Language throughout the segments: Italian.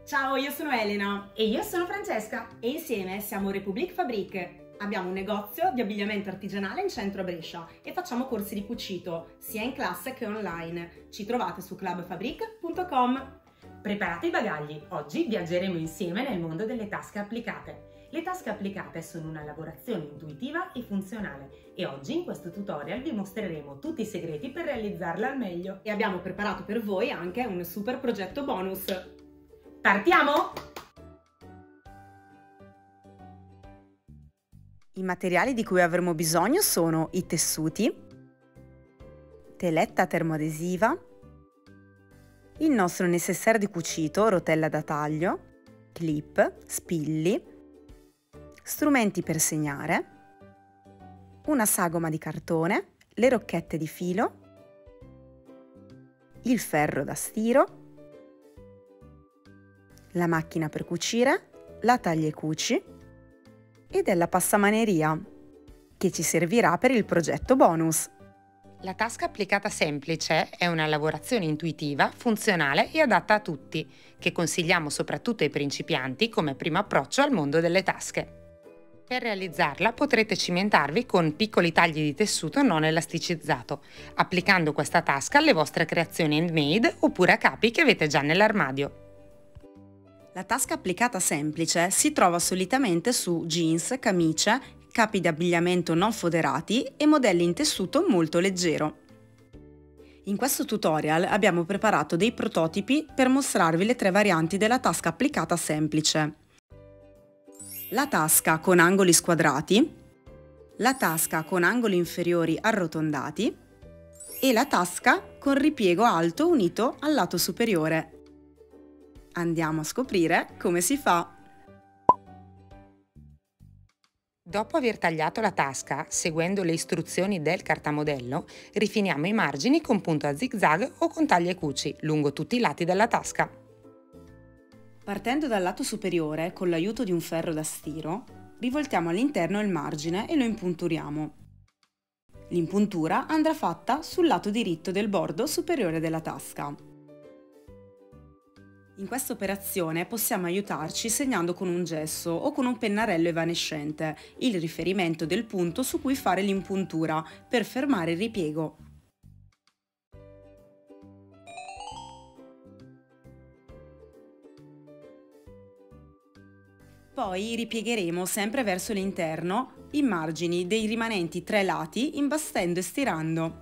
Ciao, io sono Elena e io sono Francesca e insieme siamo Republique Fabrique. Abbiamo un negozio di abbigliamento artigianale in centro a Brescia e facciamo corsi di cucito sia in classe che online. Ci trovate su clubfabrique.com. Preparate i bagagli, oggi viaggeremo insieme nel mondo delle tasche applicate. Le tasche applicate sono una lavorazione intuitiva e funzionale e oggi in questo tutorial vi mostreremo tutti i segreti per realizzarla al meglio. E abbiamo preparato per voi anche un super progetto bonus. Partiamo? I materiali di cui avremo bisogno sono i tessuti, teletta termoadesiva, il nostro nécessaire di cucito, rotella da taglio, clip, spilli, strumenti per segnare, una sagoma di cartone, le rocchette di filo, il ferro da stiro, la macchina per cucire, la taglia e cuci e della passamaneria che ci servirà per il progetto bonus. La tasca applicata semplice è una lavorazione intuitiva, funzionale e adatta a tutti, che consigliamo soprattutto ai principianti come primo approccio al mondo delle tasche. Per realizzarla potrete cimentarvi con piccoli tagli di tessuto non elasticizzato, applicando questa tasca alle vostre creazioni handmade oppure a capi che avete già nell'armadio. La tasca applicata semplice si trova solitamente su jeans, camicie, capi di abbigliamento non foderati e modelli in tessuto molto leggero. In questo tutorial abbiamo preparato dei prototipi per mostrarvi le 3 varianti della tasca applicata semplice. La tasca con angoli squadrati, la tasca con angoli inferiori arrotondati e la tasca con ripiego alto unito al lato superiore. Andiamo a scoprire come si fa. Dopo aver tagliato la tasca, seguendo le istruzioni del cartamodello, rifiniamo i margini con punto a zig-zag o con taglia e cuci lungo tutti i lati della tasca. Partendo dal lato superiore, con l'aiuto di un ferro da stiro, rivoltiamo all'interno il margine e lo impunturiamo. L'impuntura andrà fatta sul lato diritto del bordo superiore della tasca. In questa operazione possiamo aiutarci segnando con un gesso o con un pennarello evanescente il riferimento del punto su cui fare l'impuntura per fermare il ripiego. Poi ripiegheremo sempre verso l'interno i margini dei rimanenti 3 lati imbastendo e stirando.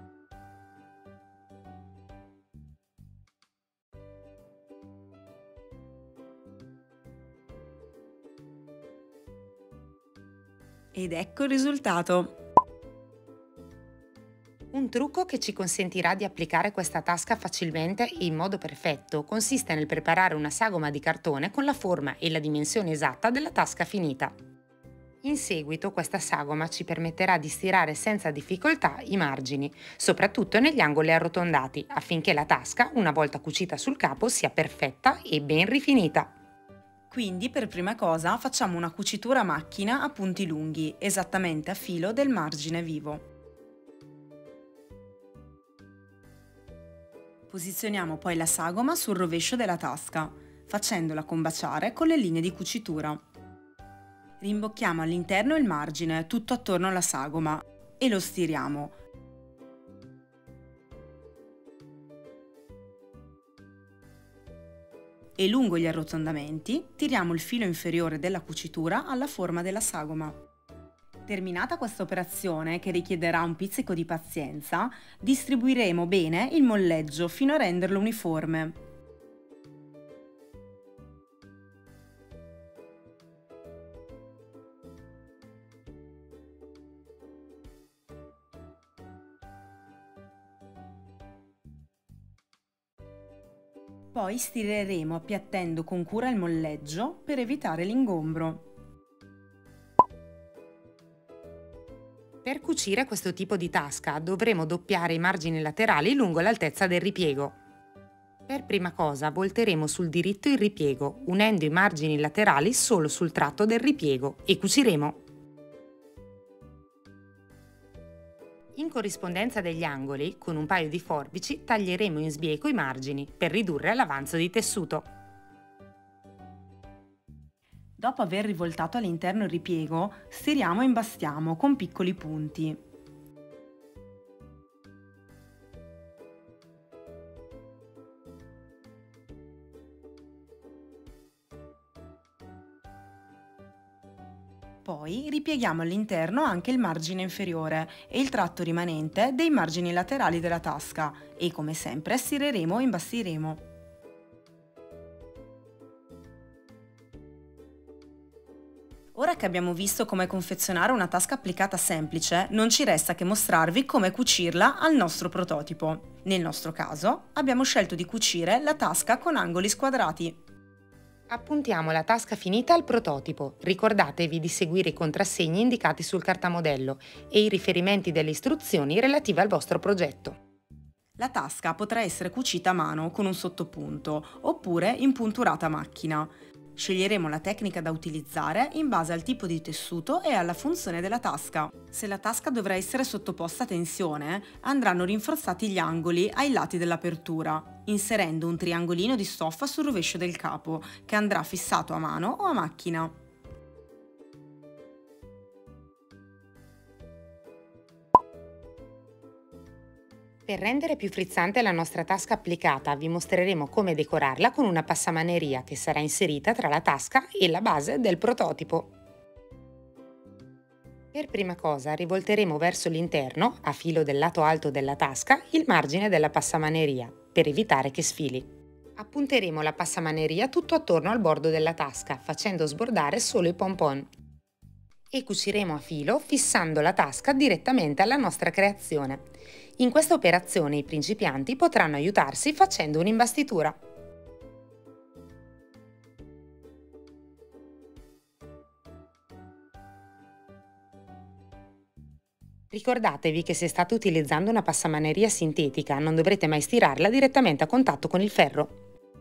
Ed ecco il risultato! Un trucco che ci consentirà di applicare questa tasca facilmente e in modo perfetto consiste nel preparare una sagoma di cartone con la forma e la dimensione esatta della tasca finita. In seguito questa sagoma ci permetterà di stirare senza difficoltà i margini, soprattutto negli angoli arrotondati, affinché la tasca, una volta cucita sul capo, sia perfetta e ben rifinita. Quindi per prima cosa facciamo una cucitura a macchina a punti lunghi, esattamente a filo del margine vivo. Posizioniamo poi la sagoma sul rovescio della tasca, facendola combaciare con le linee di cucitura. Rimbocchiamo all'interno il margine tutto attorno alla sagoma e lo stiriamo. E lungo gli arrotondamenti tiriamo il filo inferiore della cucitura alla forma della sagoma. Terminata questa operazione, che richiederà un pizzico di pazienza, distribuiremo bene il molleggio fino a renderlo uniforme. Poi stireremo appiattendo con cura il molleggio per evitare l'ingombro. Per cucire questo tipo di tasca dovremo doppiare i margini laterali lungo l'altezza del ripiego. Per prima cosa volteremo sul diritto il ripiego, unendo i margini laterali solo sul tratto del ripiego e cuciremo. In corrispondenza degli angoli, con un paio di forbici taglieremo in sbieco i margini per ridurre l'avanzo di tessuto. Dopo aver rivoltato all'interno il ripiego, stiriamo e imbastiamo con piccoli punti. Poi ripieghiamo all'interno anche il margine inferiore e il tratto rimanente dei margini laterali della tasca e, come sempre, stireremo e imbastiremo. Ora che abbiamo visto come confezionare una tasca applicata semplice, non ci resta che mostrarvi come cucirla al nostro prototipo. Nel nostro caso, abbiamo scelto di cucire la tasca con angoli squadrati. Appuntiamo la tasca finita al prototipo. Ricordatevi di seguire i contrassegni indicati sul cartamodello e i riferimenti delle istruzioni relative al vostro progetto. La tasca potrà essere cucita a mano con un sottopunto oppure impunturata a macchina. Sceglieremo la tecnica da utilizzare in base al tipo di tessuto e alla funzione della tasca. Se la tasca dovrà essere sottoposta a tensione, andranno rinforzati gli angoli ai lati dell'apertura, inserendo un triangolino di stoffa sul rovescio del capo, che andrà fissato a mano o a macchina. Per rendere più frizzante la nostra tasca applicata, vi mostreremo come decorarla con una passamaneria che sarà inserita tra la tasca e la base del prototipo. Per prima cosa rivolteremo verso l'interno, a filo del lato alto della tasca, il margine della passamaneria, per evitare che sfili. Appunteremo la passamaneria tutto attorno al bordo della tasca, facendo sbordare solo i pompon. E cuciremo a filo fissando la tasca direttamente alla nostra creazione. In questa operazione i principianti potranno aiutarsi facendo un'imbastitura. Ricordatevi che se state utilizzando una passamaneria sintetica non dovrete mai stirarla direttamente a contatto con il ferro.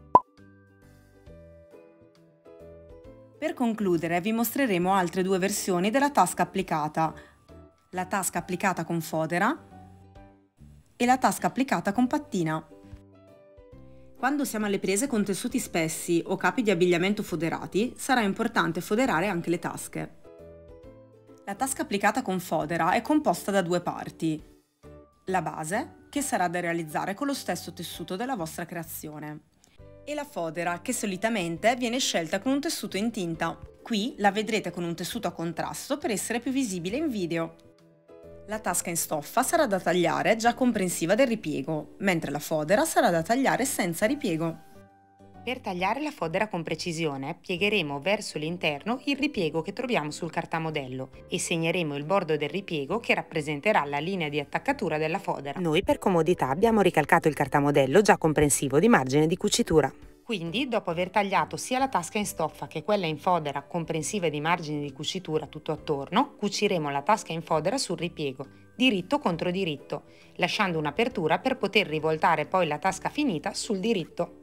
Per concludere vi mostreremo altre due versioni della tasca applicata: la tasca applicata con fodera e la tasca applicata con pattina. Quando siamo alle prese con tessuti spessi o capi di abbigliamento foderati, sarà importante foderare anche le tasche. La tasca applicata con fodera è composta da due parti: la base, che sarà da realizzare con lo stesso tessuto della vostra creazione, e la fodera, che solitamente viene scelta con un tessuto in tinta. Qui la vedrete con un tessuto a contrasto per essere più visibile in video. La tasca in stoffa sarà da tagliare già comprensiva del ripiego, mentre la fodera sarà da tagliare senza ripiego. Per tagliare la fodera con precisione, piegheremo verso l'interno il ripiego che troviamo sul cartamodello e segneremo il bordo del ripiego che rappresenterà la linea di attaccatura della fodera. Noi per comodità abbiamo ricalcato il cartamodello già comprensivo di margine di cucitura. Quindi, dopo aver tagliato sia la tasca in stoffa che quella in fodera comprensiva di margini di cucitura tutto attorno, cuciremo la tasca in fodera sul ripiego, diritto contro diritto, lasciando un'apertura per poter rivoltare poi la tasca finita sul diritto.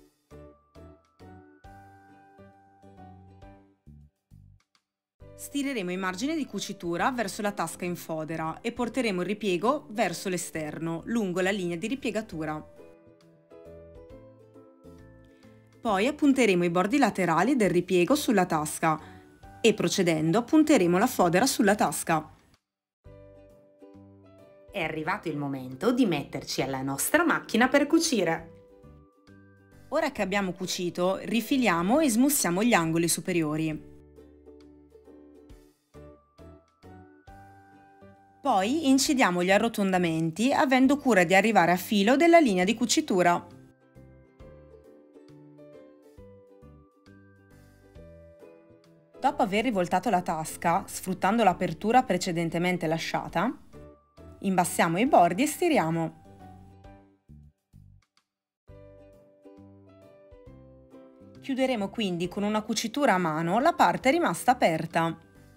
Stireremo i margini di cucitura verso la tasca in fodera e porteremo il ripiego verso l'esterno, lungo la linea di ripiegatura. Poi appunteremo i bordi laterali del ripiego sulla tasca e, procedendo, appunteremo la fodera sulla tasca. È arrivato il momento di metterci alla nostra macchina per cucire. Ora che abbiamo cucito, rifiliamo e smussiamo gli angoli superiori. Poi incidiamo gli arrotondamenti avendo cura di arrivare a filo della linea di cucitura. Dopo aver rivoltato la tasca, sfruttando l'apertura precedentemente lasciata, imbassiamo i bordi e stiriamo. Chiuderemo quindi con una cucitura a mano la parte rimasta aperta.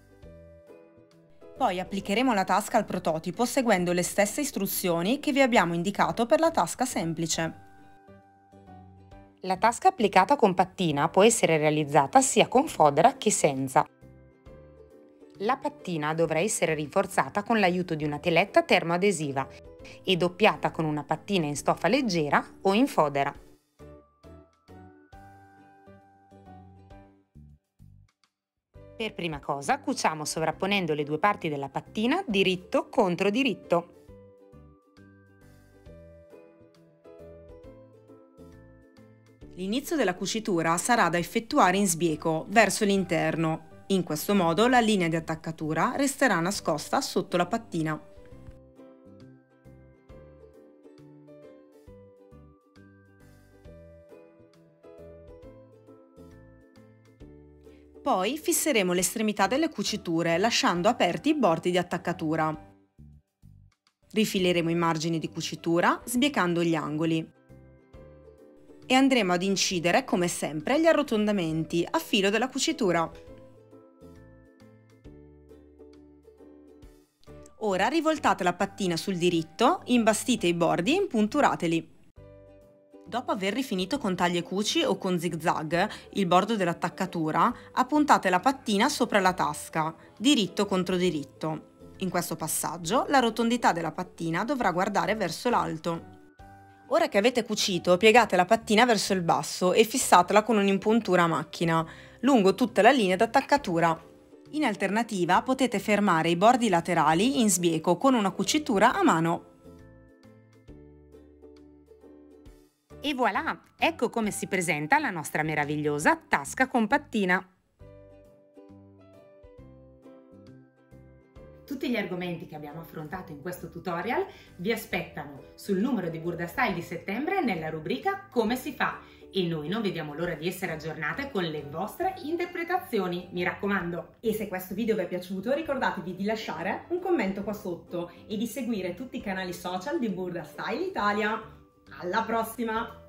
Poi applicheremo la tasca al prototipo seguendo le stesse istruzioni che vi abbiamo indicato per la tasca semplice. La tasca applicata con pattina può essere realizzata sia con fodera che senza. La pattina dovrà essere rinforzata con l'aiuto di una teletta termoadesiva e doppiata con una pattina in stoffa leggera o in fodera. Per prima cosa cuciamo sovrapponendo le due parti della pattina diritto contro diritto. L'inizio della cucitura sarà da effettuare in sbieco, verso l'interno. In questo modo la linea di attaccatura resterà nascosta sotto la pattina. Poi fisseremo l'estremità delle cuciture lasciando aperti i bordi di attaccatura. Rifileremo i margini di cucitura sbiecando gli angoli. E andremo ad incidere, come sempre, gli arrotondamenti a filo della cucitura. Ora rivoltate la pattina sul diritto, imbastite i bordi e impunturateli. Dopo aver rifinito con taglie cuci o con zig-zag il bordo dell'attaccatura, appuntate la pattina sopra la tasca, diritto contro diritto. In questo passaggio la rotondità della pattina dovrà guardare verso l'alto. Ora che avete cucito, piegate la pattina verso il basso e fissatela con un'impuntura a macchina, lungo tutta la linea d'attaccatura. In alternativa potete fermare i bordi laterali in sbieco con una cucitura a mano. E voilà! Ecco come si presenta la nostra meravigliosa tasca con pattina. Tutti gli argomenti che abbiamo affrontato in questo tutorial vi aspettano sul numero di Burda Style di settembre nella rubrica Come si fa? E noi non vediamo l'ora di essere aggiornate con le vostre interpretazioni, mi raccomando. E se questo video vi è piaciuto ricordatevi di lasciare un commento qua sotto e di seguire tutti i canali social di Burda Style Italia. Alla prossima!